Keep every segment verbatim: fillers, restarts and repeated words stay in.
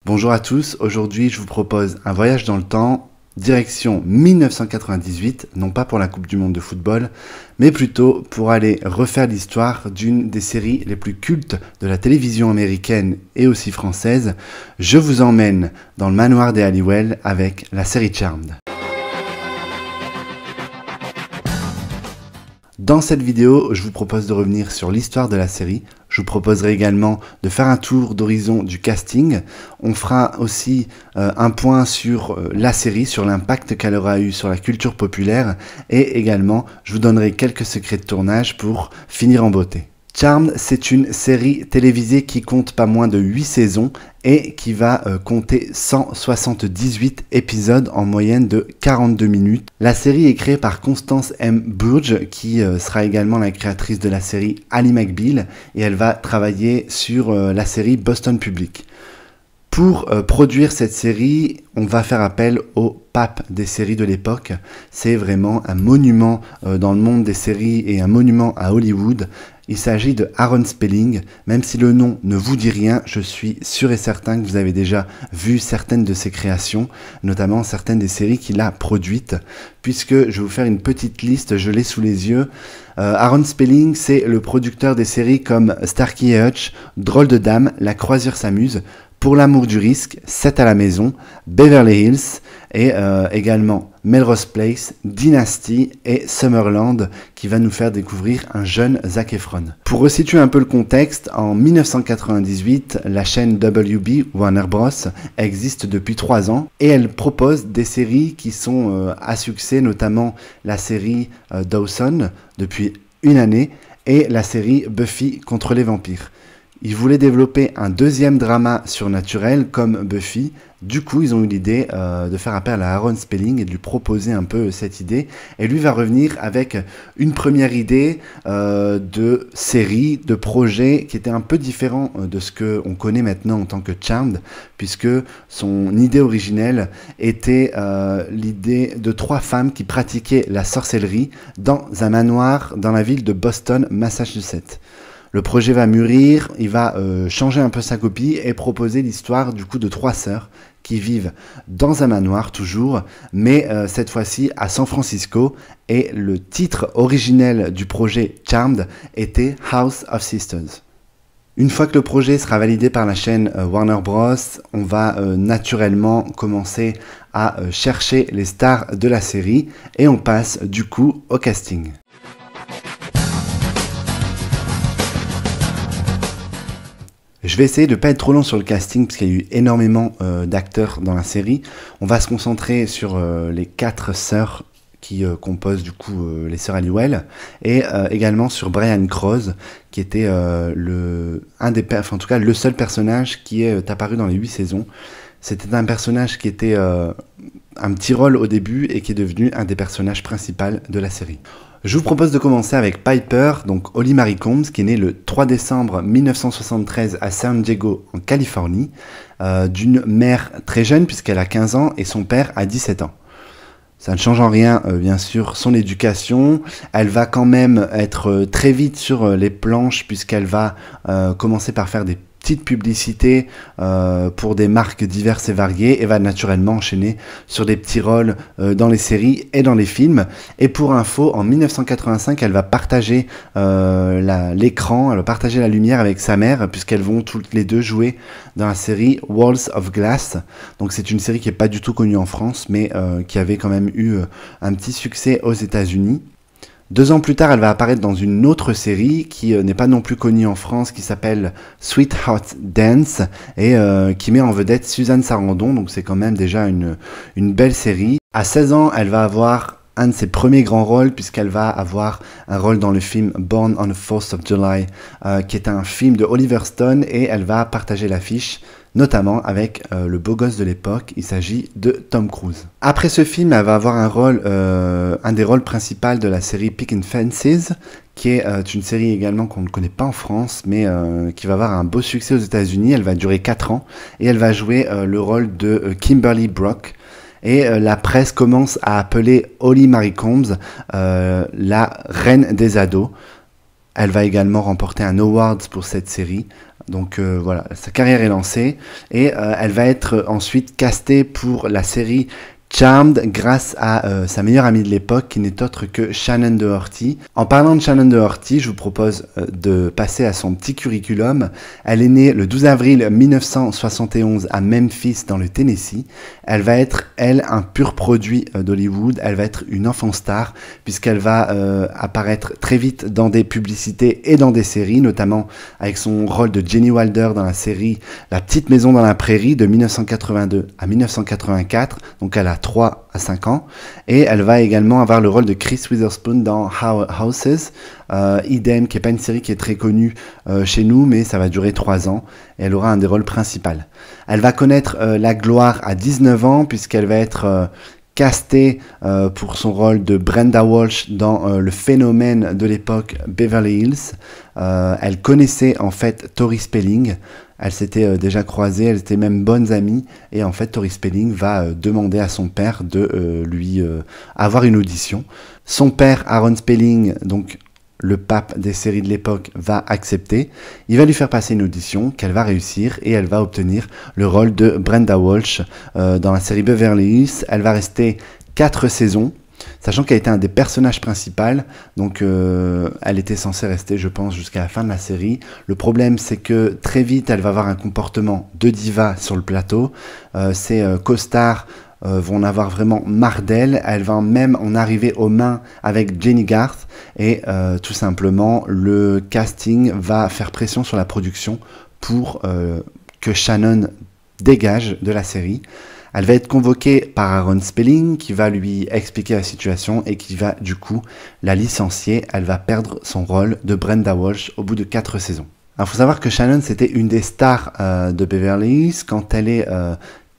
Bonjour à tous, aujourd'hui je vous propose un voyage dans le temps, direction mille neuf cent quatre-vingt-dix-huit, non pas pour la Coupe du Monde de football, mais plutôt pour aller refaire l'histoire d'une des séries les plus cultes de la télévision américaine et aussi française. Je vous emmène dans le manoir des Halliwell avec la série Charmed. Dans cette vidéo, je vous propose de revenir sur l'histoire de la série. Je vous proposerai également de faire un tour d'horizon du casting. On fera aussi euh, un point sur euh, la série, sur l'impact qu'elle aura eu sur la culture populaire. Et également, je vous donnerai quelques secrets de tournage pour finir en beauté. Charmed, c'est une série télévisée qui compte pas moins de huit saisons et qui va euh, compter cent soixante-dix-huit épisodes en moyenne de quarante-deux minutes. La série est créée par Constance M. Burge, qui euh, sera également la créatrice de la série Ally McBeal, et elle va travailler sur euh, la série Boston Public. Pour euh, produire cette série, on va faire appel au pape des séries de l'époque. C'est vraiment un monument euh, dans le monde des séries et un monument à Hollywood. Il s'agit de Aaron Spelling. Même si le nom ne vous dit rien, je suis sûr et certain que vous avez déjà vu certaines de ses créations, notamment certaines des séries qu'il a produites, puisque je vais vous faire une petite liste, je l'ai sous les yeux. Euh, Aaron Spelling, c'est le producteur des séries comme Starkey et Hutch, Drôle de Dame, La Croisière s'amuse, Pour l'amour du risque, sept à la maison, Beverly Hills et euh, également Melrose Place, Dynasty et Summerland qui va nous faire découvrir un jeune Zac Efron. Pour resituer un peu le contexte, en mille neuf cent quatre-vingt-dix-huit, la chaîne W B, Warner Bros, existe depuis trois ans et elle propose des séries qui sont euh, à succès, notamment la série euh, Dawson depuis une année et la série Buffy contre les vampires. Ils voulaient développer un deuxième drama surnaturel comme Buffy. Du coup, ils ont eu l'idée euh, de faire appel à Aaron Spelling et de lui proposer un peu cette idée. Et lui va revenir avec une première idée euh, de série, de projet qui était un peu différent de ce qu'on connaît maintenant en tant que Charmed, puisque son idée originelle était euh, l'idée de trois femmes qui pratiquaient la sorcellerie dans un manoir dans la ville de Boston, Massachusetts. Le projet va mûrir, il va euh, changer un peu sa copie et proposer l'histoire du coup de trois sœurs qui vivent dans un manoir toujours, mais euh, cette fois-ci à San Francisco, et le titre originel du projet Charmed était House of Sisters. Une fois que le projet sera validé par la chaîne euh, Warner Bros, on va euh, naturellement commencer à euh, chercher les stars de la série et on passe du coup au casting. Je vais essayer de ne pas être trop long sur le casting parce qu'il y a eu énormément euh, d'acteurs dans la série. On va se concentrer sur euh, les quatre sœurs qui euh, composent du coup euh, les sœurs Halliwell et euh, également sur Brian Croze qui était euh, le, un des, enfin, en tout cas le seul personnage qui est euh, apparu dans les huit saisons. C'était un personnage qui était euh, un petit rôle au début et qui est devenu un des personnages principaux de la série. Je vous propose de commencer avec Piper, donc Holly Marie Combs, qui est née le trois décembre mille neuf cent soixante-treize à San Diego, en Californie, euh, d'une mère très jeune puisqu'elle a quinze ans et son père a dix-sept ans. Ça ne change en rien, euh, bien sûr, son éducation. Elle va quand même être euh, très vite sur euh, les planches puisqu'elle va euh, commencer par faire des petites publicités euh, pour des marques diverses et variées et va naturellement enchaîner sur des petits rôles euh, dans les séries et dans les films. Et pour info, en mille neuf cent quatre-vingt-cinq, elle va partager euh, l'écran, elle va partager la lumière avec sa mère puisqu'elles vont toutes les deux jouer dans la série Walls of Glass. Donc c'est une série qui n'est pas du tout connue en France mais euh, qui avait quand même eu euh, un petit succès aux États-Unis. Deux ans plus tard, elle va apparaître dans une autre série qui euh, n'est pas non plus connue en France, qui s'appelle Sweetheart Dance et euh, qui met en vedette Suzanne Sarandon, donc c'est quand même déjà une, une belle série. À seize ans, elle va avoir un de ses premiers grands rôles puisqu'elle va avoir un rôle dans le film Born on the fourth of July, euh, qui est un film de Oliver Stone et elle va partager l'affiche notamment avec euh, le beau gosse de l'époque, il s'agit de Tom Cruise. Après ce film, elle va avoir un rôle, euh, un des rôles principaux de la série Pickin' Fences, qui est euh, une série également qu'on ne connaît pas en France, mais euh, qui va avoir un beau succès aux États-Unis. Elle va durer quatre ans et elle va jouer euh, le rôle de euh, Kimberly Brock. Et euh, la presse commence à appeler Holly Marie Combs euh, la reine des ados. Elle va également remporter un award pour cette série Donc euh, voilà, sa carrière est lancée et euh, elle va être ensuite castée pour la série Charmed grâce à euh, sa meilleure amie de l'époque qui n'est autre que Shannon Doherty. En parlant de Shannon Doherty, je vous propose euh, de passer à son petit curriculum. Elle est née le douze avril mille neuf cent soixante et onze à Memphis dans le Tennessee. Elle va être, elle, un pur produit euh, d'Hollywood. Elle va être une enfant star puisqu'elle va euh, apparaître très vite dans des publicités et dans des séries, notamment avec son rôle de Jenny Wilder dans la série La Petite Maison dans la Prairie de mille neuf cent quatre-vingt-deux à mille neuf cent quatre-vingt-quatre. Donc elle a trois à cinq ans, et elle va également avoir le rôle de Chris Witherspoon dans Houses, euh, idem, qui n'est pas une série qui est très connue euh, chez nous, mais ça va durer trois ans, et elle aura un des rôles principaux. Elle va connaître euh, la gloire à dix-neuf ans, puisqu'elle va être euh, castée euh, pour son rôle de Brenda Walsh dans euh, le phénomène de l'époque Beverly Hills. Euh, elle connaissait en fait Tori Spelling. Elles s'étaient euh, déjà croisées, elles étaient même bonnes amies, et en fait Tori Spelling va euh, demander à son père de euh, lui euh, avoir une audition. Son père, Aaron Spelling, donc le pape des séries de l'époque, va accepter. Il va lui faire passer une audition qu'elle va réussir, et elle va obtenir le rôle de Brenda Walsh euh, dans la série Beverly Hills. Elle va rester quatre saisons, sachant qu'elle était un des personnages principaux, donc euh, elle était censée rester, je pense, jusqu'à la fin de la série. Le problème, c'est que très vite, elle va avoir un comportement de diva sur le plateau. Euh, ses euh, co-stars euh, vont en avoir vraiment marre d'elle. Elle va même en arriver aux mains avec Jenny Garth, et euh, tout simplement, le casting va faire pression sur la production pour euh, que Shannon dégage de la série. Elle va être convoquée par Aaron Spelling qui va lui expliquer la situation et qui va du coup la licencier. Elle va perdre son rôle de Brenda Walsh au bout de quatre saisons. Il faut savoir que Shannon, c'était une des stars euh, de Beverly Hills. Quand elle est euh,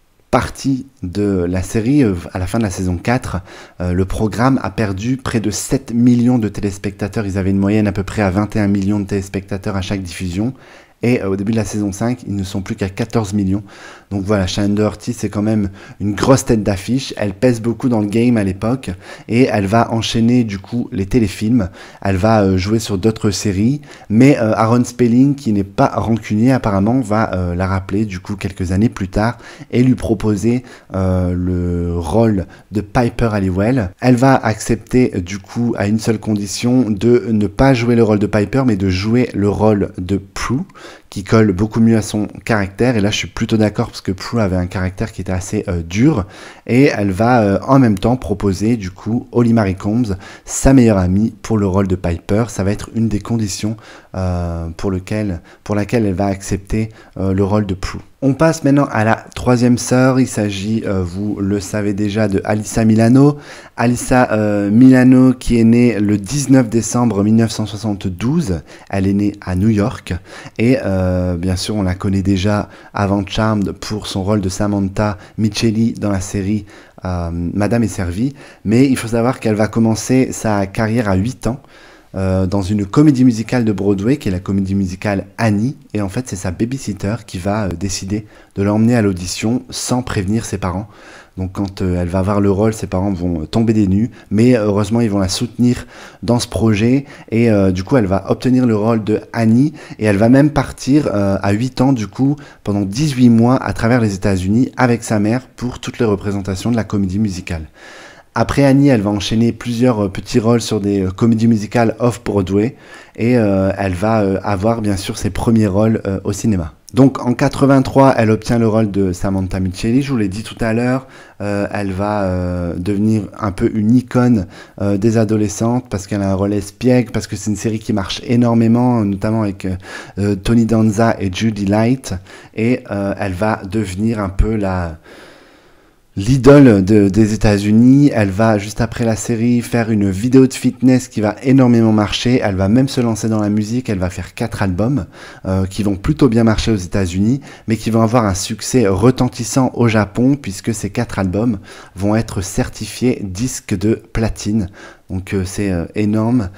partie de la série, euh, à la fin de la saison quatre, euh, le programme a perdu près de sept millions de téléspectateurs. Ils avaient une moyenne à peu près à vingt et un millions de téléspectateurs à chaque diffusion. Et euh, au début de la saison cinq, ils ne sont plus qu'à quatorze millions. Donc voilà, Shannon Doherty, c'est quand même une grosse tête d'affiche. Elle pèse beaucoup dans le game à l'époque. Et elle va enchaîner du coup les téléfilms. Elle va euh, jouer sur d'autres séries. Mais euh, Aaron Spelling, qui n'est pas rancunier apparemment, va euh, la rappeler du coup quelques années plus tard et lui proposer euh, le rôle de Piper Halliwell. Elle va accepter du coup à une seule condition, de ne pas jouer le rôle de Piper, mais de jouer le rôle de Prue, qui colle beaucoup mieux à son caractère. Et là, je suis plutôt d'accord parce que Prue avait un caractère qui était assez euh, dur. Et elle va euh, en même temps proposer du coup Holly Marie Combs, sa meilleure amie, pour le rôle de Piper. Ça va être une des conditions euh, pour, lequel, pour laquelle elle va accepter euh, le rôle de Prue. On passe maintenant à la troisième sœur. Il s'agit, euh, vous le savez déjà, de Alyssa Milano. Alyssa euh, Milano qui est née le dix-neuf décembre mille neuf cent soixante-douze. Elle est née à New York. Et euh, bien sûr, on la connaît déjà avant Charmed pour son rôle de Samantha Micheli dans la série euh, Madame est servie. Mais il faut savoir qu'elle va commencer sa carrière à huit ans. Euh, dans une comédie musicale de Broadway qui est la comédie musicale Annie, et en fait c'est sa babysitter qui va euh, décider de l'emmener à l'audition sans prévenir ses parents. Donc quand euh, elle va avoir le rôle, ses parents vont euh, tomber des nues, mais euh, heureusement ils vont la soutenir dans ce projet, et euh, du coup elle va obtenir le rôle de Annie, et elle va même partir euh, à huit ans du coup pendant dix-huit mois à travers les États-Unis avec sa mère pour toutes les représentations de la comédie musicale. Après Annie, elle va enchaîner plusieurs euh, petits rôles sur des euh, comédies musicales off-Broadway, et euh, elle va euh, avoir bien sûr ses premiers rôles euh, au cinéma. Donc en quatre-vingt-trois, elle obtient le rôle de Samantha Micheli, je vous l'ai dit tout à l'heure. Euh, elle va euh, devenir un peu une icône euh, des adolescentes parce qu'elle a un rôle espiègle, parce que c'est une série qui marche énormément, notamment avec euh, Tony Danza et Judy Light, et euh, elle va devenir un peu la... l'idole de, des États-Unis. Elle va, juste après la série, faire une vidéo de fitness qui va énormément marcher. Elle va même se lancer dans la musique. Elle va faire quatre albums euh, qui vont plutôt bien marcher aux États-Unis, mais qui vont avoir un succès retentissant au Japon, puisque ces quatre albums vont être certifiés disques de platine. Donc euh, c'est euh, énorme.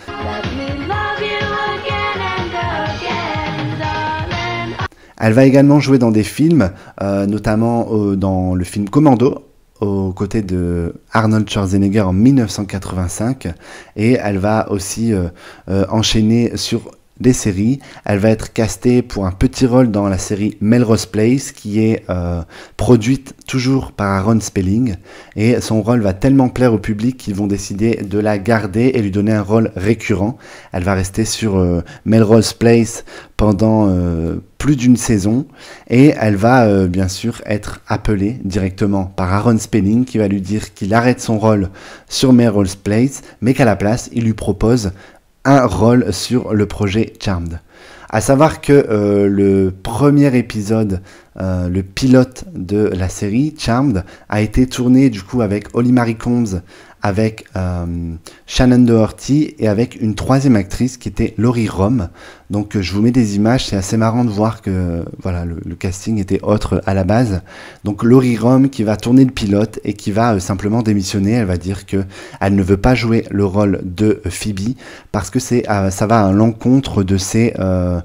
Elle va également jouer dans des films, euh, notamment euh, dans le film Commando, aux côtés de Arnold Schwarzenegger en mille neuf cent quatre-vingt-cinq, et elle va aussi euh, euh, enchaîner sur des séries. Elle va être castée pour un petit rôle dans la série Melrose Place, qui est euh, produite toujours par Aaron Spelling, et son rôle va tellement plaire au public qu'ils vont décider de la garder et lui donner un rôle récurrent. Elle va rester sur euh, Melrose Place pendant euh, plus d'une saison, et elle va euh, bien sûr être appelée directement par Aaron Spelling, qui va lui dire qu'il arrête son rôle sur Melrose Place, mais qu'à la place il lui propose un rôle sur le projet Charmed. À savoir que euh, le premier épisode, euh, le pilote de la série Charmed, a été tourné du coup avec Holly Marie Combs, avec euh, Shannon Doherty et avec une troisième actrice qui était Laurie Rom. Donc euh, je vous mets des images, c'est assez marrant de voir que voilà, le, le casting était autre à la base. Donc Laurie Rom qui va tourner le pilote et qui va euh, simplement démissionner. Elle va dire que elle ne veut pas jouer le rôle de Phoebe parce que c'est euh, ça va à l'encontre de ses euh,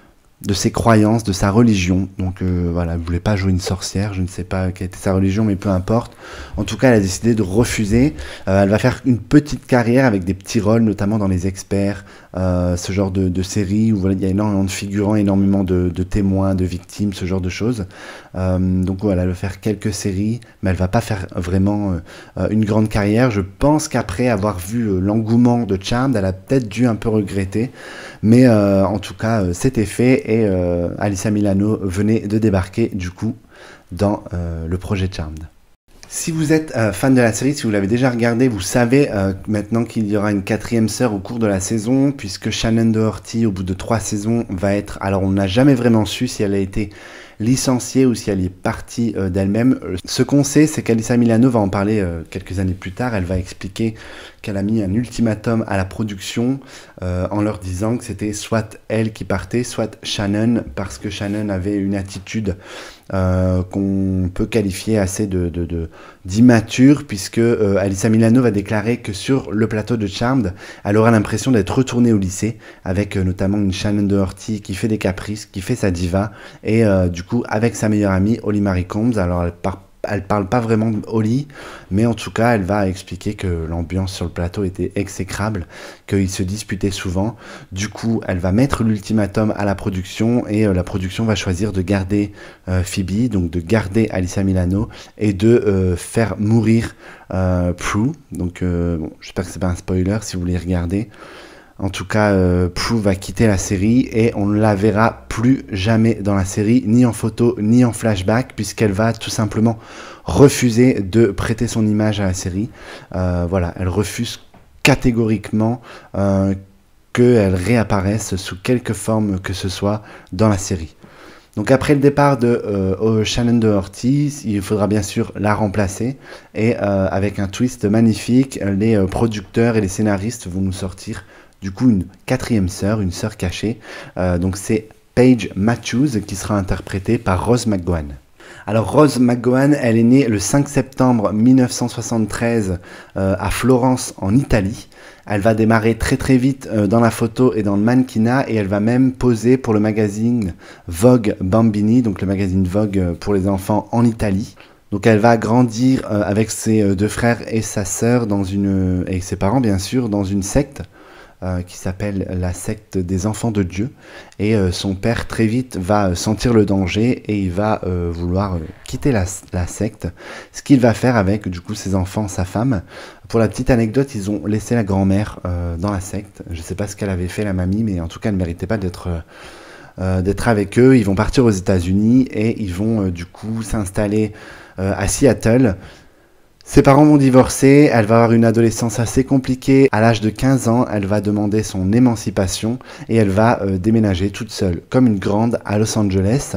de ses croyances, de sa religion. Donc euh, voilà, elle ne voulait pas jouer une sorcière, je ne sais pas quelle était sa religion, mais peu importe. En tout cas, elle a décidé de refuser. Euh, elle va faire une petite carrière avec des petits rôles, notamment dans Les Experts, euh, ce genre de, de série où voilà, il y a énormément de figurants, énormément de, de témoins, de victimes, ce genre de choses. Euh, donc voilà, elle va faire quelques séries, mais elle ne va pas faire vraiment euh, une grande carrière. Je pense qu'après avoir vu euh, l'engouement de Charmed, elle a peut-être dû un peu regretter. Mais euh, en tout cas, euh, c'était fait et euh, Alyssa Milano venait de débarquer du coup dans euh, le projet Charmed. Si vous êtes euh, fan de la série, si vous l'avez déjà regardé, vous savez euh, maintenant qu'il y aura une quatrième sœur au cours de la saison, puisque Shannon Doherty, au bout de trois saisons, va être... Alors on n'a jamais vraiment su si elle a été licenciée ou si elle est partie euh, d'elle-même. Ce qu'on sait, c'est qu'Alyssa Milano va en parler euh, quelques années plus tard. Elle va expliquer qu'elle a mis un ultimatum à la production euh, en leur disant que c'était soit elle qui partait, soit Shannon, parce que Shannon avait une attitude euh, qu'on peut qualifier assez de, de, de, d'immature, puisque euh, Alyssa Milano va déclarer que sur le plateau de Charmed, elle aura l'impression d'être retournée au lycée, avec euh, notamment une Shannon Doherty qui fait des caprices, qui fait sa diva, et euh, du coup avec sa meilleure amie Holly Marie Combs. Alors elle part Elle parle pas vraiment de Holly, mais en tout cas, elle va expliquer que l'ambiance sur le plateau était exécrable, qu'ils se disputaient souvent. Du coup, elle va mettre l'ultimatum à la production et euh, la production va choisir de garder euh, Phoebe, donc de garder Alyssa Milano et de euh, faire mourir euh, Prue. Donc, euh, bon, j'espère que c'est pas un spoiler si vous voulez regarder. En tout cas, euh, Prue va quitter la série et on ne la verra plus jamais dans la série, ni en photo, ni en flashback, puisqu'elle va tout simplement refuser de prêter son image à la série. Euh, voilà, elle refuse catégoriquement euh, qu'elle réapparaisse sous quelque forme que ce soit dans la série. Donc après le départ de euh, Shannon Doherty, il faudra bien sûr la remplacer. Et euh, avec un twist magnifique, les euh, producteurs et les scénaristes vont nous sortir du coup une quatrième sœur, une sœur cachée. Euh, donc c'est Paige Matthews qui sera interprétée par Rose McGowan. Alors Rose McGowan, elle est née le cinq septembre mille neuf cent soixante-treize euh, à Florence en Italie. Elle va démarrer très très vite euh, dans la photo et dans le mannequinat et elle va même poser pour le magazine Vogue Bambini, donc le magazine Vogue pour les enfants en Italie. Donc elle va grandir euh, avec ses euh, deux frères et sa sœur dans une et ses parents bien sûr dans une secte euh, qui s'appelle la secte des enfants de Dieu. Et euh, son père très vite va sentir le danger et il va euh, vouloir euh, quitter la, la secte. Ce qu'il va faire avec du coup ses enfants, sa femme. Pour la petite anecdote, ils ont laissé la grand-mère euh, dans la secte. Je ne sais pas ce qu'elle avait fait la mamie, mais en tout cas elle ne méritait pas d'être euh, euh, d'être avec eux. Ils vont partir aux États-Unis et ils vont euh, du coup s'installer euh, à Seattle. Ses parents vont divorcer, elle va avoir une adolescence assez compliquée. À l'âge de quinze ans, elle va demander son émancipation et elle va euh, déménager toute seule, comme une grande, à Los Angeles.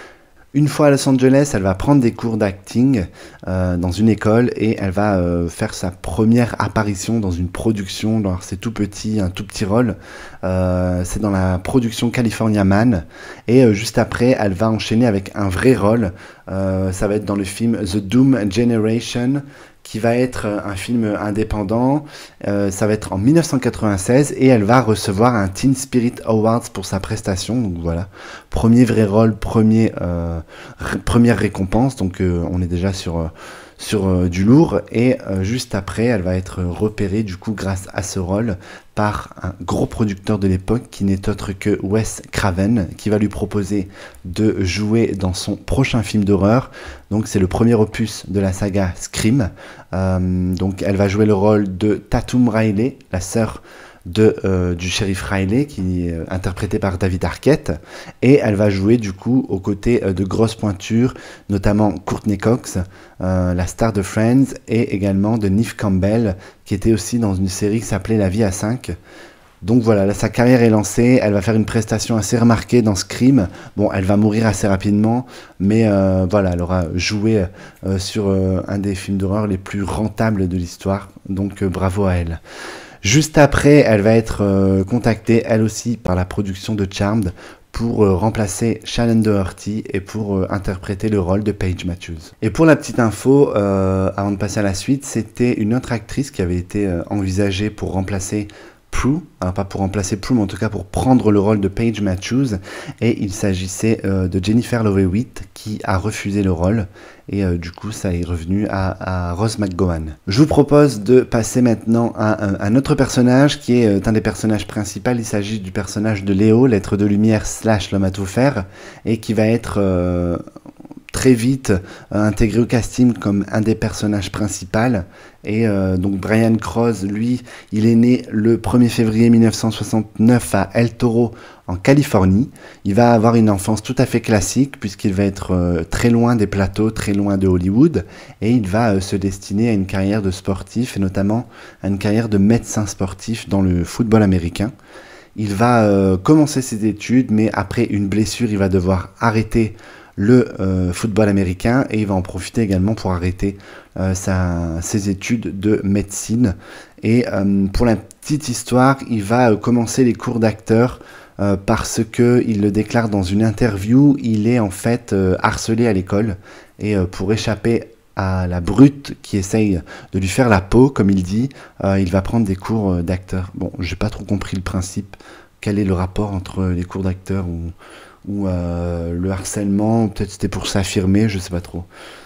Une fois à Los Angeles, elle va prendre des cours d'acting euh, dans une école et elle va euh, faire sa première apparition dans une production. Alors c'est tout petit, un tout petit rôle. Euh, c'est dans la production California Man. Et euh, juste après, elle va enchaîner avec un vrai rôle. Euh, ça va être dans le film The Doom Generation, qui va être un film indépendant. Euh, ça va être en mille neuf cent quatre-vingt-seize et elle va recevoir un Teen Spirit Awards pour sa prestation. Donc voilà, premier vrai rôle, premier, euh, ré première récompense. Donc euh, on est déjà sur, euh, sur euh, du lourd et euh, juste après elle va être repérée du coup grâce à ce rôle par un gros producteur de l'époque qui n'est autre que Wes Craven, qui va lui proposer de jouer dans son prochain film d'horreur. Donc c'est le premier opus de la saga Scream. Euh, donc elle va jouer le rôle de Tatum Riley, la sœur de, euh, du shérif Riley, qui est euh, interprété par David Arquette, et elle va jouer du coup aux côtés euh, de grosses pointures, notamment Courtney Cox, euh, la star de Friends, et également de Neve Campbell, qui était aussi dans une série qui s'appelait La Vie à cinq. Donc voilà, là, sa carrière est lancée, elle va faire une prestation assez remarquée dans Scream. Bon, elle va mourir assez rapidement, mais euh, voilà, elle aura joué euh, sur euh, un des films d'horreur les plus rentables de l'histoire, donc euh, bravo à elle. Juste après, elle va être euh, contactée, elle aussi, par la production de Charmed pour euh, remplacer Shannon Doherty et pour euh, interpréter le rôle de Paige Matthews. Et pour la petite info, euh, avant de passer à la suite, c'était une autre actrice qui avait été euh, envisagée pour remplacer Prue, alors pas pour remplacer Prue, mais en tout cas pour prendre le rôle de Paige Matthews, et il s'agissait euh, de Jennifer Love Hewitt qui a refusé le rôle, et euh, du coup ça est revenu à, à Rose McGowan. Je vous propose de passer maintenant à un, un autre personnage qui est euh, un des personnages principaux. Il s'agit du personnage de Léo, l'être de lumière slash l'homme à tout faire, et qui va être euh, très vite euh, intégré au casting comme un des personnages principaux. Et euh, donc Brian Cross, lui, il est né le premier février mille neuf cent soixante-neuf à El Toro, en Californie. Il va avoir une enfance tout à fait classique, puisqu'il va être euh, très loin des plateaux, très loin de Hollywood, et il va euh, se destiner à une carrière de sportif, et notamment à une carrière de médecin sportif dans le football américain. Il va euh, commencer ses études, mais après une blessure, il va devoir arrêter le euh, football américain, et il va en profiter également pour arrêter euh, sa, ses études de médecine. Et euh, pour la petite histoire, il va euh, commencer les cours d'acteur euh, parce que il le déclare dans une interview, il est en fait euh, harcelé à l'école, et euh, pour échapper à la brute qui essaye de lui faire la peau, comme il dit, euh, il va prendre des cours euh, d'acteur. Bon, j'ai pas trop compris le principe, quel est le rapport entre les cours d'acteur ou ou euh, le harcèlement, peut-être c'était pour s'affirmer, je sais pas trop.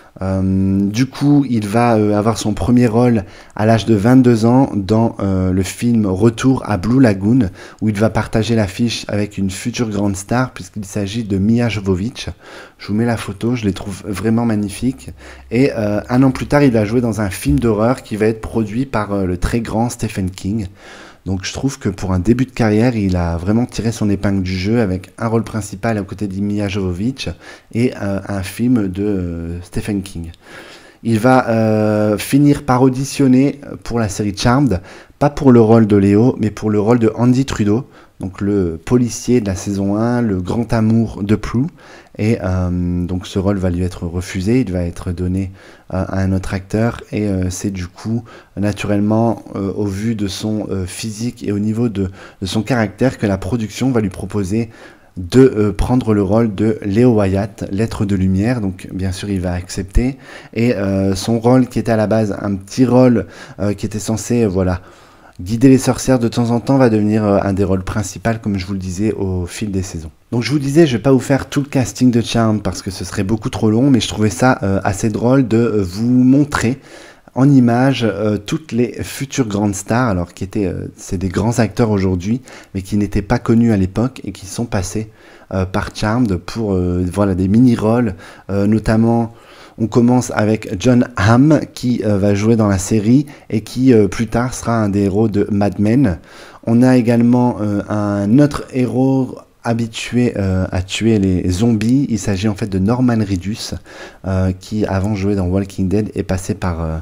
Euh, du coup, il va euh, avoir son premier rôle à l'âge de vingt-deux ans dans euh, le film Retour à Blue Lagoon, où il va partager l'affiche avec une future grande star, puisqu'il s'agit de Mia Jovovich. Je vous mets la photo, je les trouve vraiment magnifiques. Et euh, un an plus tard, il va jouer dans un film d'horreur qui va être produit par euh, le très grand Stephen King. Donc je trouve que pour un début de carrière, il a vraiment tiré son épingle du jeu avec un rôle principal à côté de Mia Jovovich et euh, un film de euh, Stephen King. Il va euh, finir par auditionner pour la série Charmed, pas pour le rôle de Léo, mais pour le rôle de Andy Trudeau, donc le policier de la saison un, le grand amour de Prue. Et euh, donc ce rôle va lui être refusé, il va être donné euh, à un autre acteur, et euh, c'est du coup naturellement euh, au vu de son euh, physique et au niveau de, de son caractère que la production va lui proposer de euh, prendre le rôle de Léo Wyatt, l'être de lumière. Donc bien sûr il va accepter, et euh, son rôle qui était à la base un petit rôle euh, qui était censé euh, voilà guider les sorcières de temps en temps va devenir euh, un des rôles principaux, comme je vous le disais, au fil des saisons. Donc je vous disais, je vais pas vous faire tout le casting de Charmed parce que ce serait beaucoup trop long, mais je trouvais ça euh, assez drôle de euh, vous montrer en images euh, toutes les futures grandes stars, alors qui étaient, euh, c'est des grands acteurs aujourd'hui, mais qui n'étaient pas connus à l'époque et qui sont passés euh, par Charmed pour euh, voilà des mini-rôles, euh, notamment. On commence avec John Hamm qui euh, va jouer dans la série et qui euh, plus tard sera un des héros de Mad Men. On a également euh, un autre héros habitué euh, à tuer les zombies. Il s'agit en fait de Norman Reedus euh, qui avant jouait dans Walking Dead est passé par... Euh,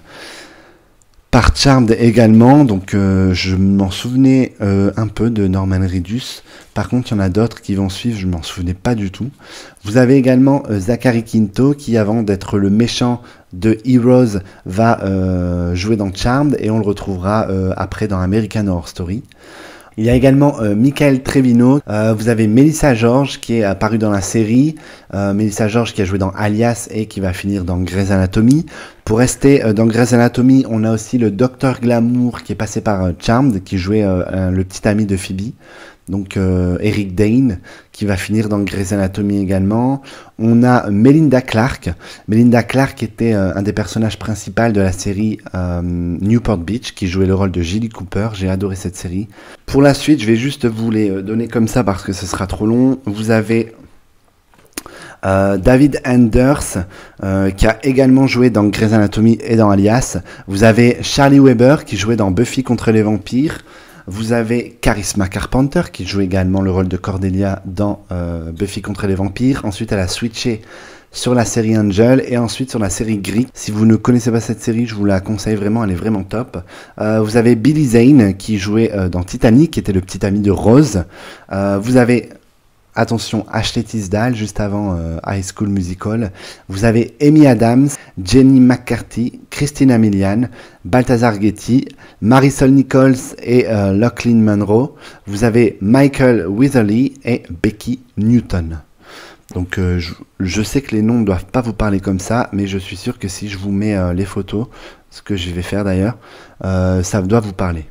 par Charmed également, donc euh, je m'en souvenais euh, un peu de Norman Reedus. Par contre, il y en a d'autres qui vont suivre, je m'en souvenais pas du tout. Vous avez également euh, Zachary Quinto qui, avant d'être le méchant de Heroes, va euh, jouer dans Charmed, et on le retrouvera euh, après dans American Horror Story. Il y a également euh, Michael Trevino, euh, vous avez Melissa George qui est apparue dans la série, euh, Melissa George qui a joué dans Alias et qui va finir dans Grey's Anatomy. Pour rester euh, dans Grey's Anatomy, on a aussi le docteur Glamour qui est passé par euh, Charmed, qui jouait euh, euh, le petit ami de Phoebe. donc euh, Eric Dane, qui va finir dans Grey's Anatomy également. On a Melinda Clarke. Melinda Clarke était euh, un des personnages principaux de la série euh, Newport Beach, qui jouait le rôle de Jilly Cooper. J'ai adoré cette série. Pour la suite, je vais juste vous les donner comme ça parce que ce sera trop long. Vous avez Euh, David Anders, euh, qui a également joué dans Grey's Anatomy et dans Alias. Vous avez Charlie Weber, qui jouait dans Buffy contre les vampires. Vous avez Charisma Carpenter, qui joue également le rôle de Cordelia dans euh, Buffy contre les vampires. Ensuite, elle a switché sur la série Angel et ensuite sur la série Greek. Si vous ne connaissez pas cette série, je vous la conseille vraiment, elle est vraiment top. Euh, vous avez Billy Zane, qui jouait euh, dans Titanic, qui était le petit ami de Rose. Euh, vous avez... Attention, Ashley Tisdale, juste avant euh, High School Musical. Vous avez Amy Adams, Jenny McCarthy, Christina Milian, Balthazar Getty, Marisol Nichols et euh, Lachlan Monroe. Vous avez Michael Witherly et Becky Newton. Donc euh, je, je sais que les noms ne doivent pas vous parler comme ça, mais je suis sûr que si je vous mets euh, les photos, ce que je vais faire d'ailleurs, euh, ça doit vous parler.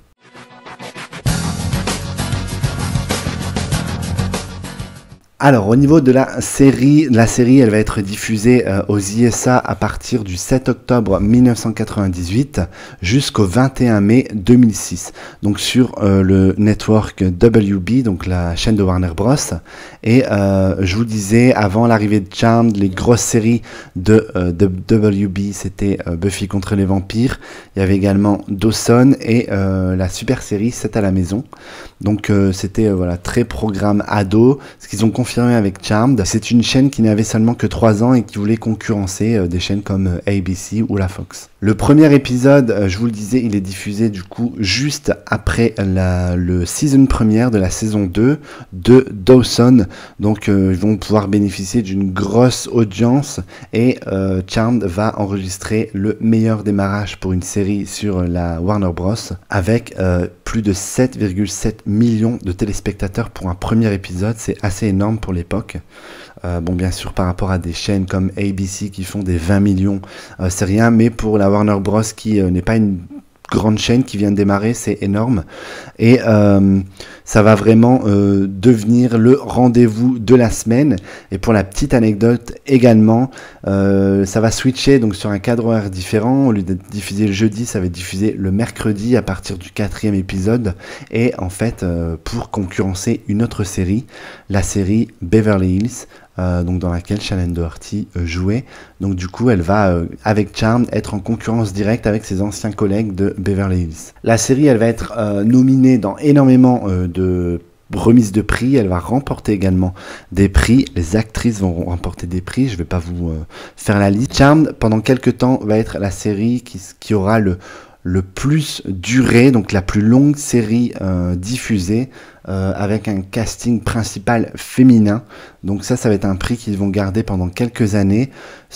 Alors, au niveau de la série, la série, elle va être diffusée euh, aux I S A à partir du sept octobre mille neuf cent quatre-vingt-dix-huit jusqu'au vingt et un mai deux mille six. Donc sur euh, le network W B, donc la chaîne de Warner Bros. Et euh, je vous disais, avant l'arrivée de Charmed, les grosses séries de, euh, de W B, c'était euh, Buffy contre les vampires. Il y avait également Dawson et euh, la super série sept à la maison. Donc euh, c'était euh, voilà, très programme ado, ce qu'ils ont confirmé avec Charmed. C'est une chaîne qui n'avait seulement que trois ans et qui voulait concurrencer euh, des chaînes comme euh, A B C ou la Fox. Le premier épisode, euh, je vous le disais, il est diffusé du coup juste après la, le season première de la saison deux de Dawson. Donc euh, ils vont pouvoir bénéficier d'une grosse audience et euh, Charmed va enregistrer le meilleur démarrage pour une série sur la Warner Bros. Avec euh, plus de sept virgule sept millions de téléspectateurs pour un premier épisode. C'est assez énorme pour l'époque. Euh, bon, bien sûr, par rapport à des chaînes comme A B C qui font des vingt millions, euh, c'est rien, mais pour la Warner Bros. Qui euh, n'est pas une grande chaîne qui vient de démarrer, c'est énorme. Et euh, ça va vraiment euh, devenir le rendez-vous de la semaine. Et pour la petite anecdote également, euh, ça va switcher donc sur un cadre horaire différent. Au lieu d'être diffusé le jeudi, ça va être diffusé le mercredi à partir du quatrième épisode. Et en fait, euh, pour concurrencer une autre série, la série Beverly Hills, Euh, donc dans laquelle Shannen Doherty euh, jouait. Donc du coup, elle va, euh, avec Charmed, être en concurrence directe avec ses anciens collègues de Beverly Hills. La série, elle va être euh, nominée dans énormément euh, de remises de prix. Elle va remporter également des prix. Les actrices vont remporter des prix. Je ne vais pas vous euh, faire la liste. Charmed, pendant quelques temps, va être la série qui, qui aura le le plus duré, donc la plus longue série euh, diffusée euh, avec un casting principal féminin. Donc ça, ça va être un prix qu'ils vont garder pendant quelques années.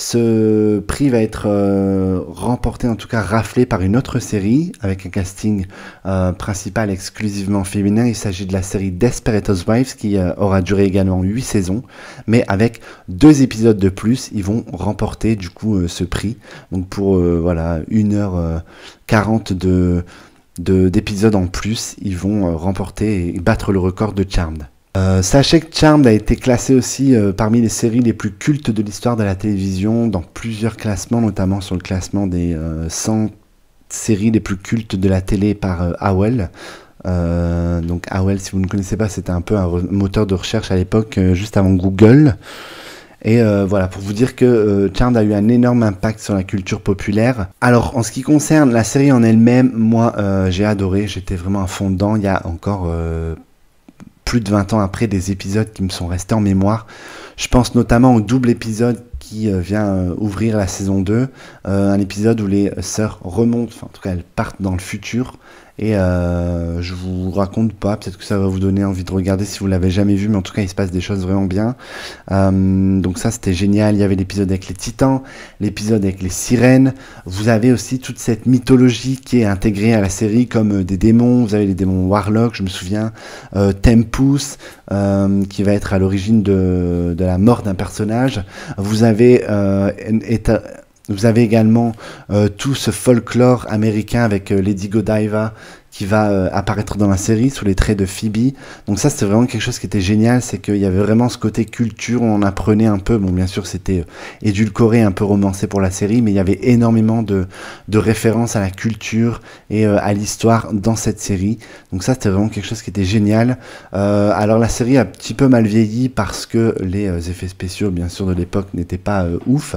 Ce prix va être euh, remporté, en tout cas raflé par une autre série avec un casting euh, principal exclusivement féminin. Il s'agit de la série Desperate Housewives qui euh, aura duré également huit saisons, mais avec deux épisodes de plus, ils vont remporter du coup euh, ce prix. Donc pour euh, voilà une heure quarante de de, d'épisodes en plus, ils vont euh, remporter et battre le record de Charmed. Euh, sachez que Charmed a été classé aussi euh, parmi les séries les plus cultes de l'histoire de la télévision dans plusieurs classements, notamment sur le classement des euh, cent séries les plus cultes de la télé par euh, A O L. Euh, donc A O L, si vous ne connaissez pas, c'était un peu un moteur de recherche à l'époque, euh, juste avant Google. Et euh, voilà, pour vous dire que euh, Charmed a eu un énorme impact sur la culture populaire. Alors, en ce qui concerne la série en elle-même, moi, euh, j'ai adoré, j'étais vraiment à fond dedans. Il y a encore euh, plus de vingt ans après des épisodes qui me sont restés en mémoire. Je pense notamment au double épisode qui euh, vient euh, ouvrir la saison deux. Euh, un épisode où les sœurs remontent, enfin en tout cas elles partent dans le futur. Et euh, je vous raconte pas, peut-être que ça va vous donner envie de regarder si vous l'avez jamais vu, mais en tout cas il se passe des choses vraiment bien. Euh, donc ça c'était génial. Il y avait l'épisode avec les titans, l'épisode avec les sirènes. Vous avez aussi toute cette mythologie qui est intégrée à la série, comme euh, des démons. Vous avez les démons Warlock, je me souviens, euh, Tempus, euh, qui va être à l'origine de, de la mort d'un personnage. Vous avez euh, éta- Vous avez également euh, tout ce folklore américain avec euh, Lady Godiva qui va euh, apparaître dans la série sous les traits de Phoebe. Donc ça, c'était vraiment quelque chose qui était génial, c'est qu'il y avait vraiment ce côté culture où on apprenait un peu, bon bien sûr c'était euh, édulcoré, un peu romancé pour la série, mais il y avait énormément de, de références à la culture et euh, à l'histoire dans cette série. Donc ça, c'était vraiment quelque chose qui était génial. Euh, alors la série a un petit peu mal vieilli parce que les euh, effets spéciaux, bien sûr, de l'époque n'étaient pas euh, ouf.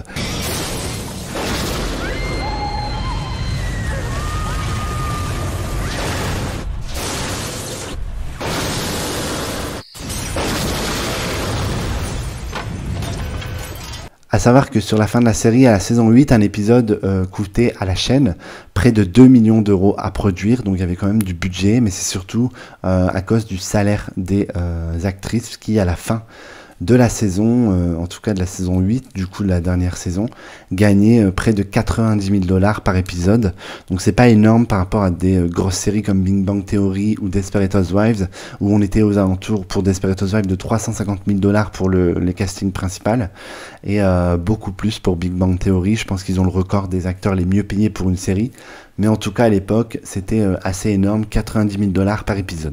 À savoir que sur la fin de la série, à la saison huit, un épisode euh, coûtait à la chaîne près de deux millions d'euros à produire. Donc il y avait quand même du budget, mais c'est surtout euh, à cause du salaire des euh, actrices qui, à la fin de la saison, euh, en tout cas de la saison huit, du coup de la dernière saison, gagnaient euh, près de quatre-vingt-dix mille dollars par épisode. Donc c'est pas énorme par rapport à des euh, grosses séries comme Big Bang Theory ou Desperate Housewives, où on était aux alentours pour Desperate Housewives de trois cent cinquante mille dollars pour le, les castings principaux, et euh, beaucoup plus pour Big Bang Theory. Je pense qu'ils ont le record des acteurs les mieux payés pour une série, mais en tout cas à l'époque c'était euh, assez énorme, quatre-vingt-dix mille dollars par épisode.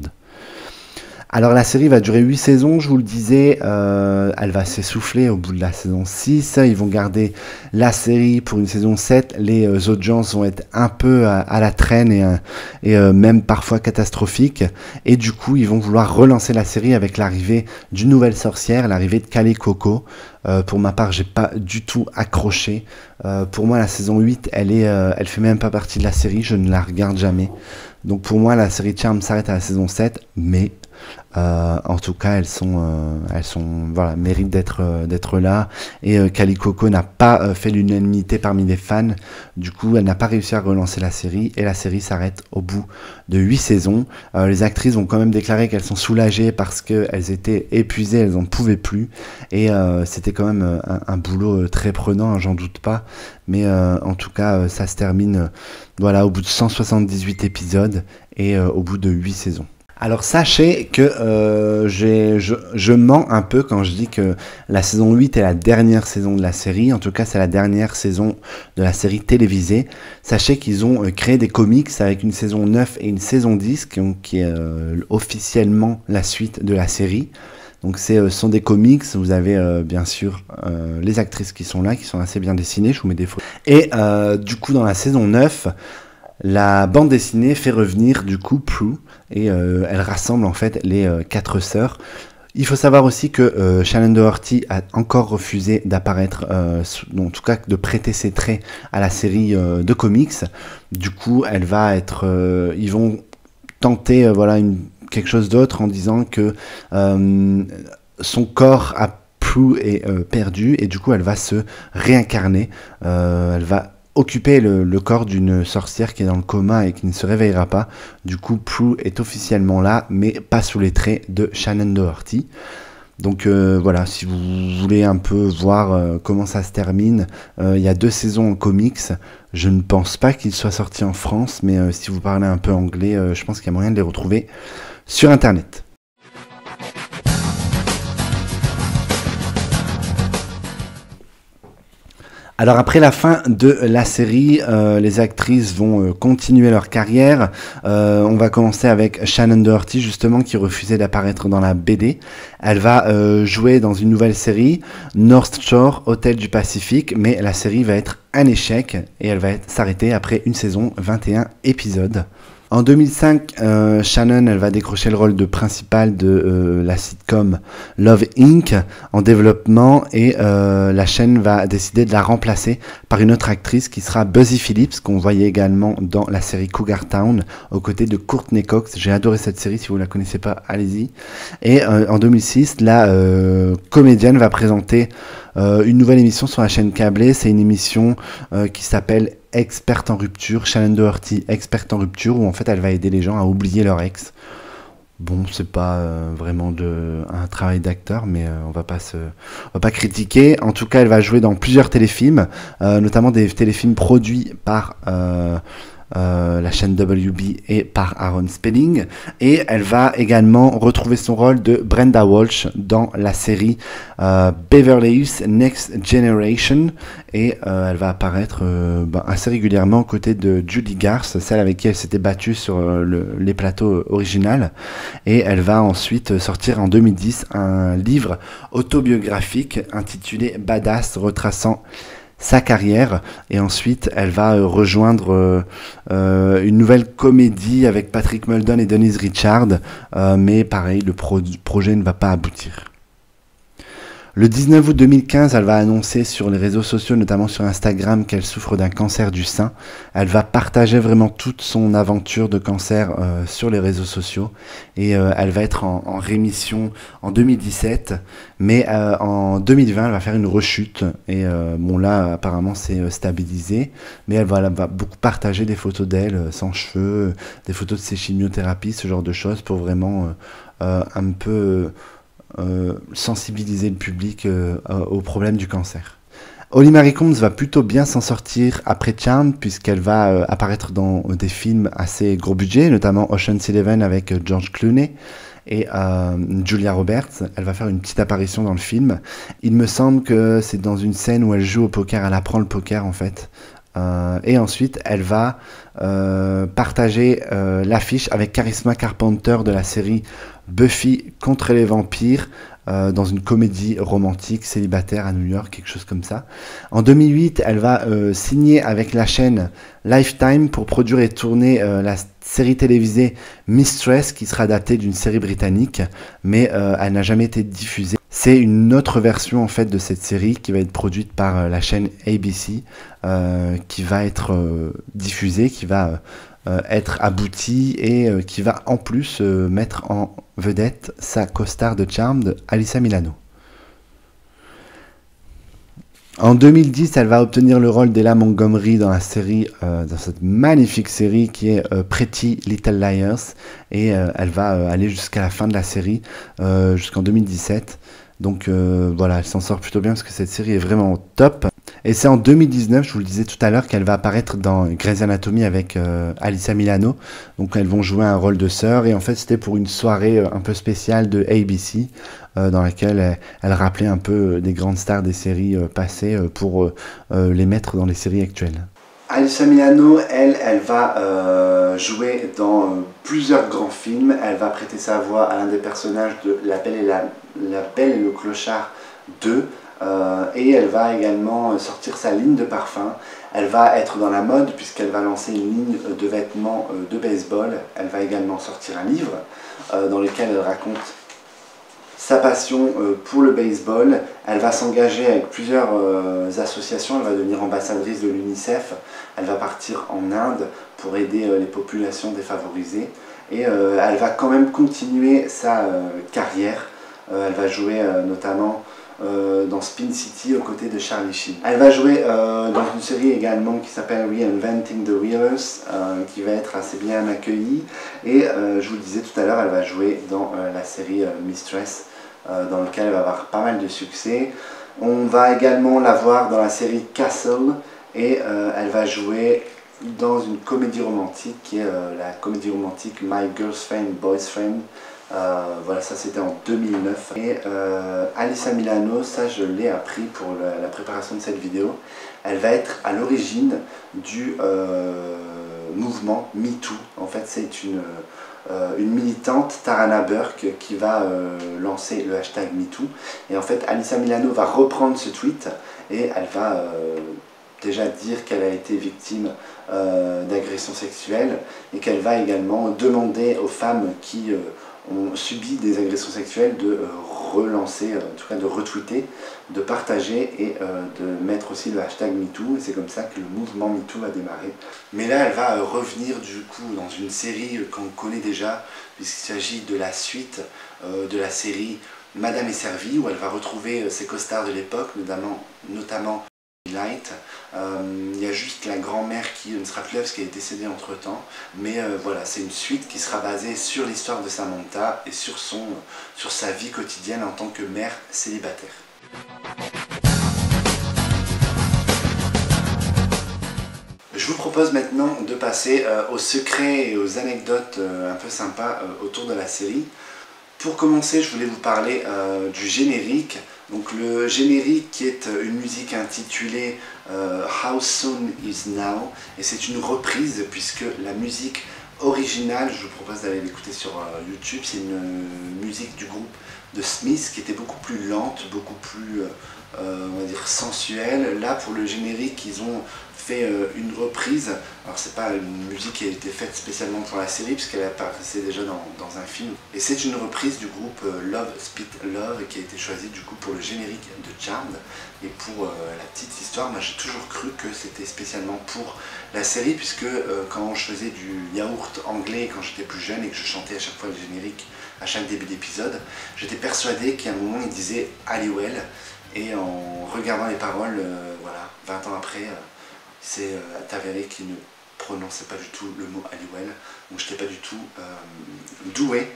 Alors la série va durer huit saisons, je vous le disais, euh, elle va s'essouffler au bout de la saison six, ils vont garder la série pour une saison sept, les euh, audiences vont être un peu à, à la traîne et, et euh, même parfois catastrophiques, et du coup ils vont vouloir relancer la série avec l'arrivée d'une nouvelle sorcière, l'arrivée de Kaley Cuoco. Euh, pour ma part, j'ai pas du tout accroché. Euh, pour moi, la saison huit, elle est, euh, elle fait même pas partie de la série, je ne la regarde jamais. Donc pour moi, la série Charmed s'arrête à la saison sept, mais Euh, en tout cas, elles sont, euh, elles sont, voilà, méritent d'être, euh, d'être là. Et euh, Kaley Cuoco n'a pas euh, fait l'unanimité parmi les fans. Du coup, elle n'a pas réussi à relancer la série et la série s'arrête au bout de huit saisons. Euh, les actrices ont quand même déclaré qu'elles sont soulagées parce qu'elles étaient épuisées, elles n'en pouvaient plus. Et euh, c'était quand même un, un boulot très prenant, hein, j'en doute pas. Mais euh, en tout cas, euh, ça se termine, euh, voilà, au bout de cent soixante-dix-huit épisodes et euh, au bout de huit saisons. Alors sachez que euh, j'ai, je, je mens un peu quand je dis que la saison huit est la dernière saison de la série. En tout cas, c'est la dernière saison de la série télévisée. Sachez qu'ils ont euh, créé des comics avec une saison neuf et une saison dix, qui, ont, qui est euh, officiellement la suite de la série. Donc ce euh, sont des comics, vous avez euh, bien sûr euh, les actrices qui sont là, qui sont assez bien dessinées, je vous mets des photos. Et euh, du coup, dans la saison neuf... la bande dessinée fait revenir du coup Prue et euh, elle rassemble en fait les euh, quatre sœurs. Il faut savoir aussi que euh, Shannen Doherty a encore refusé d'apparaître, euh, en tout cas de prêter ses traits à la série euh, de comics. Du coup, elle va être, euh, ils vont tenter euh, voilà une, quelque chose d'autre en disant que euh, son corps a Prue est euh, perdu et du coup elle va se réincarner. Euh, elle va occuper le, le corps d'une sorcière qui est dans le coma et qui ne se réveillera pas. Du coup, Prue est officiellement là, mais pas sous les traits de Shannen Doherty. Donc euh, voilà, si vous voulez un peu voir euh, comment ça se termine, euh, il y a deux saisons en comics. Je ne pense pas qu'ils soient sortis en France, mais euh, si vous parlez un peu anglais, euh, je pense qu'il y a moyen de les retrouver sur Internet. Alors après la fin de la série, euh, les actrices vont euh, continuer leur carrière. Euh, on va commencer avec Shannen Doherty justement qui refusait d'apparaître dans la B D. Elle va euh, jouer dans une nouvelle série, North Shore, Hôtel du Pacifique, mais la série va être un échec et elle va s'arrêter après une saison, vingt et un épisodes. En deux mille cinq, euh, Shannen, elle va décrocher le rôle de principale de euh, la sitcom Love Incorporated en développement et euh, la chaîne va décider de la remplacer par une autre actrice qui sera Buzzy Phillips, qu'on voyait également dans la série Cougar Town, aux côtés de Courtney Cox. J'ai adoré cette série, si vous ne la connaissez pas, allez-y. Et euh, en deux mille six, la euh, comédienne va présenter euh, une nouvelle émission sur la chaîne câblée. C'est une émission euh, qui s'appelle Experte en rupture, Shannen Doherty, experte en rupture, où en fait elle va aider les gens à oublier leur ex. Bon, c'est pas euh, vraiment de, un travail d'acteur, mais euh, on va pas se, on va pas critiquer. En tout cas, elle va jouer dans plusieurs téléfilms, euh, notamment des téléfilms produits par euh, euh, la chaîne W B et par Aaron Spelling. Et elle va également retrouver son rôle de Brenda Walsh dans la série euh, Beverly Hills Next Generation. Et euh, elle va apparaître euh, ben, assez régulièrement aux côtés de Judy Garth, celle avec qui elle s'était battue sur euh, le, les plateaux originaux. Et elle va ensuite sortir en deux mille dix un livre autobiographique intitulé Badass, retraçant sa carrière. Et ensuite elle va euh, rejoindre euh, euh, une nouvelle comédie avec Patrick Muldoon et Denise Richard, euh, mais pareil, le pro projet ne va pas aboutir. Le dix-neuf août deux mille quinze, elle va annoncer sur les réseaux sociaux, notamment sur Instagram, qu'elle souffre d'un cancer du sein. Elle va partager vraiment toute son aventure de cancer euh, sur les réseaux sociaux. Et euh, elle va être en, en rémission en deux mille dix-sept. Mais euh, en deux mille vingt, elle va faire une rechute. Et euh, bon, là, apparemment, c'est euh, stabilisé. Mais elle va, elle va beaucoup partager des photos d'elle, euh, sans cheveux, des photos de ses chimiothérapies, ce genre de choses, pour vraiment euh, euh, un peu... Euh, Euh, sensibiliser le public euh, au problème du cancer. Holly Marie Combs va plutôt bien s'en sortir après Charmed, puisqu'elle va euh, apparaître dans euh, des films assez gros budget, notamment Ocean's Eleven avec euh, George Clooney et euh, Julia Roberts. Elle va faire une petite apparition dans le film. Il me semble que c'est dans une scène où elle joue au poker, elle apprend le poker en fait. Euh, et ensuite, elle va euh, partager euh, l'affiche avec Charisma Carpenter de la série Buffy contre les vampires, euh, dans une comédie romantique célibataire à New York, quelque chose comme ça. En deux mille huit, elle va euh, signer avec la chaîne Lifetime pour produire et tourner euh, la série télévisée Mistress, qui sera adaptée d'une série britannique, mais euh, elle n'a jamais été diffusée. C'est une autre version en fait de cette série qui va être produite par euh, la chaîne A B C, euh, qui va être euh, diffusée, qui va euh, être aboutie et euh, qui va en plus euh, mettre en vedette sa co-star de Charmed, Alyssa Milano. En deux mille dix, elle va obtenir le rôle d'Ella Montgomery dans la série, euh, dans cette magnifique série qui est euh, Pretty Little Liars, et euh, elle va euh, aller jusqu'à la fin de la série, euh, jusqu'en deux mille dix-sept. Donc euh, voilà, elle s'en sort plutôt bien parce que cette série est vraiment top. Et c'est en deux mille dix-neuf, je vous le disais tout à l'heure, qu'elle va apparaître dans Grey's Anatomy avec euh, Alyssa Milano. Donc elles vont jouer un rôle de sœur, et en fait c'était pour une soirée euh, un peu spéciale de A B C, euh, dans laquelle elle, elle rappelait un peu des grandes stars des séries euh, passées euh, pour euh, euh, les mettre dans les séries actuelles. Alyssa Milano, elle, elle va euh, jouer dans euh, plusieurs grands films. Elle va prêter sa voix à l'un des personnages de La Belle et, la, la Belle et le Clochard deux. Euh, et elle va également sortir sa ligne de parfum. Elle va être dans la mode puisqu'elle va lancer une ligne de vêtements euh, de baseball. Elle va également sortir un livre euh, dans lequel elle raconte sa passion euh, pour le baseball. Elle va s'engager avec plusieurs euh, associations. Elle va devenir ambassadrice de l'UNICEF. Elle va partir en Inde pour aider euh, les populations défavorisées. Et euh, elle va quand même continuer sa euh, carrière. Euh, elle va jouer euh, notamment Euh, dans Spin City aux côtés de Charlie Sheen. Elle va jouer euh, dans une série également qui s'appelle Reinventing the Wheelers, euh, qui va être assez bien accueillie. Et euh, je vous le disais tout à l'heure, elle va jouer dans euh, la série euh, Mistress, euh, dans laquelle elle va avoir pas mal de succès. On va également la voir dans la série Castle, et euh, elle va jouer dans une comédie romantique qui est euh, la comédie romantique My Girlfriend, Boyfriend. Euh, voilà, ça c'était en deux mille neuf. Et euh, Alyssa Milano, ça je l'ai appris pour la, la préparation de cette vidéo, elle va être à l'origine du euh, mouvement MeToo. En fait, c'est une, euh, une militante, Tarana Burke, qui va euh, lancer le hashtag MeToo. Et en fait, Alyssa Milano va reprendre ce tweet et elle va euh, déjà dire qu'elle a été victime euh, d'agressions sexuelles, et qu'elle va également demander aux femmes qui euh, ont subi des agressions sexuelles de euh, relancer, euh, en tout cas de retweeter, de partager et euh, de mettre aussi le hashtag MeToo. Et c'est comme ça que le mouvement MeToo a démarré. Mais là, elle va euh, revenir du coup dans une série euh, qu'on connaît déjà, puisqu'il s'agit de la suite euh, de la série Madame est servie, où elle va retrouver euh, ses costards de l'époque, notamment, notamment Light. Euh, il y a juste la grand-mère qui ne sera plus là parce qu'elle est décédée entre temps, mais euh, voilà, c'est une suite qui sera basée sur l'histoire de Samantha et sur, son, sur sa vie quotidienne en tant que mère célibataire. Je vous propose maintenant de passer euh, aux secrets et aux anecdotes euh, un peu sympas euh, autour de la série. Pour commencer, je voulais vous parler euh, du générique. Donc le générique qui est une musique intitulée euh, How Soon Is Now, et c'est une reprise puisque la musique originale, je vous propose d'aller l'écouter sur euh, YouTube, c'est une euh, musique du groupe de Smith qui était beaucoup plus lente, beaucoup plus euh, on va dire sensuelle. Là pour le générique ils ont fait euh, une reprise, alors c'est pas une musique qui a été faite spécialement pour la série puisqu'elle apparaissait déjà dans, dans un film, et c'est une reprise du groupe euh, Love Spit Love qui a été choisie du coup pour le générique de Charmed. Et pour euh, la petite histoire, moi j'ai toujours cru que c'était spécialement pour la série puisque euh, quand je faisais du yaourt anglais quand j'étais plus jeune et que je chantais à chaque fois le générique à chaque début d'épisode, j'étais persuadé qu'à un moment il disait Halliwell, et en regardant les paroles, euh, voilà, vingt ans après, euh, c'est euh, avéré qu'il ne prononçait pas du tout le mot Halliwell, donc je n'étais pas du tout euh, doué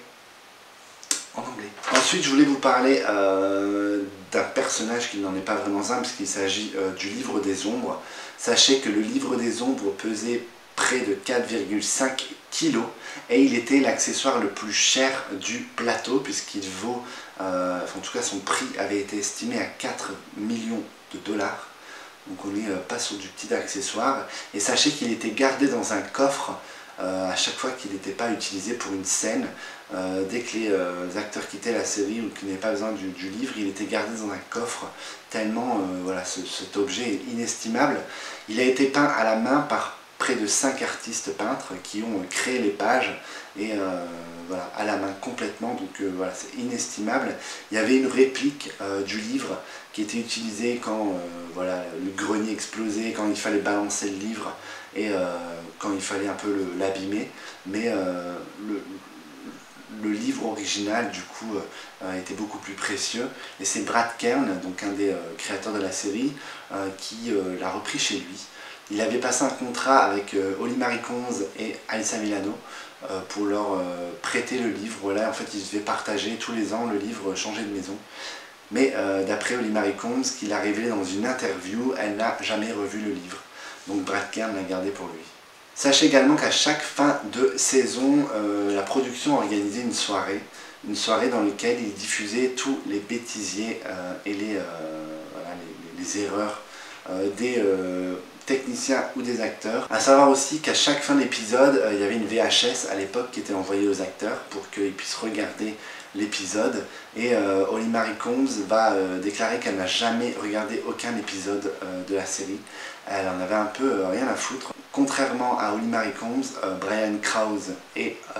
en anglais. Ensuite, je voulais vous parler euh, d'un personnage qui n'en est pas vraiment un, puisqu'il s'agit euh, du Livre des Ombres. Sachez que le Livre des Ombres pesait près de quatre virgule cinq kilos et il était l'accessoire le plus cher du plateau puisqu'il vaut, euh, en tout cas son prix avait été estimé à quatre millions de dollars. Donc on n'est euh, pas sur du petit accessoire. Et sachez qu'il était gardé dans un coffre euh, à chaque fois qu'il n'était pas utilisé pour une scène. Euh, dès que les euh, acteurs quittaient la série ou qu'ils n'avaient pas besoin du, du livre, il était gardé dans un coffre tellement euh, voilà, ce, cet objet est inestimable. Il a été peint à la main par près de cinq artistes peintres qui ont créé les pages et euh, voilà, à la main complètement, donc euh, voilà, c'est inestimable. Il y avait une réplique euh, du livre qui était utilisée quand euh, voilà, le grenier explosait, quand il fallait balancer le livre et euh, quand il fallait un peu l'abîmer, mais euh, le, le livre original du coup euh, était beaucoup plus précieux, et c'est Brad Kern, donc un des euh, créateurs de la série, euh, qui euh, l'a repris chez lui. Il avait passé un contrat avec euh, Holly Marie Combs et Alyssa Milano euh, pour leur euh, prêter le livre. Voilà, en fait, ils devaient partager tous les ans le livre Changer de maison. Mais euh, d'après Holly Marie Combs, ce qu'il a révélé dans une interview, elle n'a jamais revu le livre. Donc Brad Kern l'a gardé pour lui. Sachez également qu'à chaque fin de saison, euh, la production organisait une soirée. Une soirée dans laquelle il diffusait tous les bêtisiers euh, et les, euh, voilà, les, les erreurs euh, des... Euh, techniciens ou des acteurs. A savoir aussi qu'à chaque fin d'épisode, euh, il y avait une V H S à l'époque qui était envoyée aux acteurs pour qu'ils puissent regarder l'épisode. Et euh, Holly Marie Combs va euh, déclarer qu'elle n'a jamais regardé aucun épisode euh, de la série. Elle en avait un peu euh, rien à foutre. Contrairement à Holly Marie Combs, euh, Brian Krause et euh,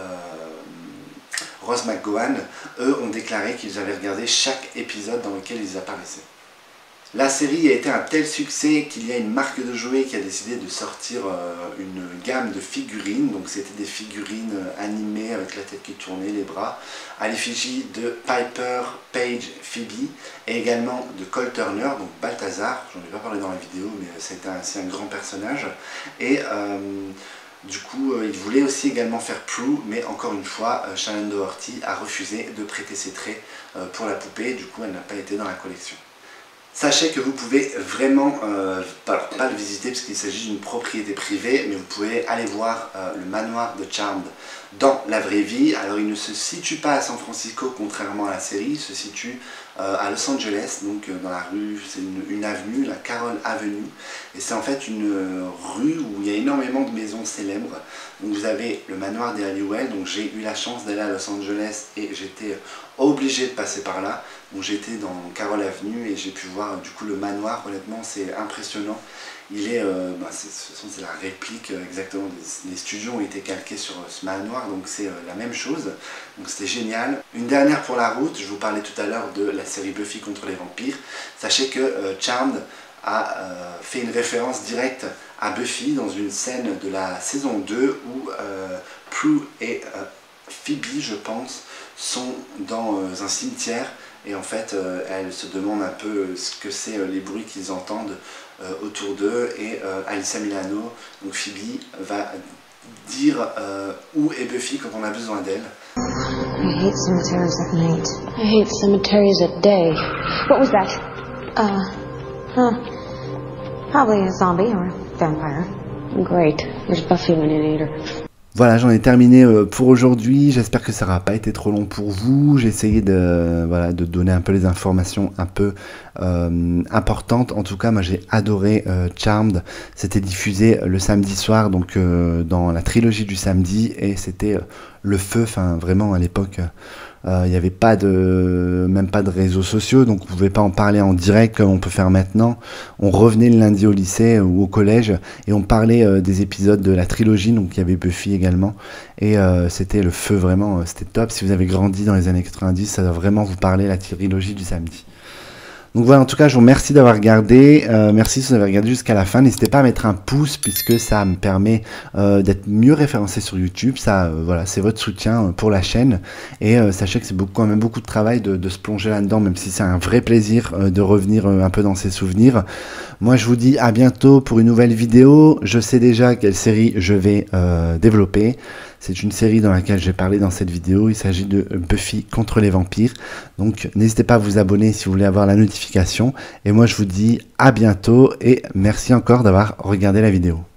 Rose McGowan, eux, ont déclaré qu'ils avaient regardé chaque épisode dans lequel ils apparaissaient. La série a été un tel succès qu'il y a une marque de jouets qui a décidé de sortir euh, une gamme de figurines. Donc c'était des figurines euh, animées avec la tête qui tournait, les bras, à l'effigie de Piper, Paige, Phoebe, et également de Cole Turner, donc Balthazar. J'en ai pas parlé dans la vidéo, mais c'est un, un grand personnage. Et euh, du coup, euh, il voulait aussi également faire Prue, mais encore une fois, euh, Shannon Doherty a refusé de prêter ses traits euh, pour la poupée. Du coup, elle n'a pas été dans la collection. Sachez que vous pouvez vraiment, euh, pas, pas le visiter parce qu'il s'agit d'une propriété privée, mais vous pouvez aller voir euh, le manoir de Charmed dans la vraie vie. Alors il ne se situe pas à San Francisco contrairement à la série, il se situe euh, à Los Angeles, donc euh, dans la rue, c'est une, une avenue, la Carroll Avenue, et c'est en fait une euh, rue où il y a énormément de maisons célèbres. Donc vous avez le manoir des Halliwell, donc j'ai eu la chance d'aller à Los Angeles et j'étais obligé de passer par là. Donc j'étais dans Carroll Avenue et j'ai pu voir du coup le manoir. Honnêtement c'est impressionnant. Il est, euh, bah, c'est la réplique euh, exactement des, des studios ont été calqués sur euh, ce manoir, donc c'est euh, la même chose. Donc c'était génial. Une dernière pour la route, je vous parlais tout à l'heure de la série Buffy contre les vampires. Sachez que euh, Charmed a euh, fait une référence directe à Buffy dans une scène de la saison deux où euh, Prue et euh, Phoebe, je pense, sont dans euh, un cimetière. Et en fait, euh, elle se demande un peu euh, ce que c'est euh, les bruits qu'ils entendent euh, autour d'eux. Et euh, Alyssa Milano, donc Phoebe, va dire euh, où est Buffy quand on a besoin d'elle. I hate cemeteries at night. I hate cemeteries at day. What was that? Uh, huh. Probably a zombie or a vampire. Great. There's Buffy when you need her. Voilà, j'en ai terminé pour aujourd'hui. J'espère que ça n'aura pas été trop long pour vous. J'ai essayé de, voilà, de donner un peu les informations un peu euh, importantes. En tout cas, moi j'ai adoré euh, Charmed. C'était diffusé le samedi soir, donc euh, dans la trilogie du samedi, et c'était euh, le feu. Enfin, vraiment à l'époque, il euh, n'y avait pas de, même pas de réseaux sociaux, donc on pouvait pas en parler en direct comme on peut faire maintenant. On revenait le lundi au lycée ou au collège et on parlait euh, des épisodes de la trilogie, donc il y avait Buffy également, et euh, c'était le feu, vraiment, euh, c'était top. Si vous avez grandi dans les années quatre-vingt-dix, ça doit vraiment vous parler, la trilogie du samedi. Donc voilà, en tout cas, je vous remercie d'avoir regardé. Euh, merci si vous avez regardé jusqu'à la fin. N'hésitez pas à mettre un pouce puisque ça me permet euh, d'être mieux référencé sur YouTube. Ça, euh, voilà, c'est votre soutien pour la chaîne. Et euh, sachez que c'est beaucoup, quand même beaucoup de travail de, de se plonger là-dedans, même si c'est un vrai plaisir euh, de revenir euh, un peu dans ses souvenirs. Moi, je vous dis à bientôt pour une nouvelle vidéo. Je sais déjà quelle série je vais euh, développer. C'est une série dans laquelle j'ai parlé dans cette vidéo. Il s'agit de Buffy contre les vampires. Donc n'hésitez pas à vous abonner si vous voulez avoir la notification. Et moi je vous dis à bientôt et merci encore d'avoir regardé la vidéo.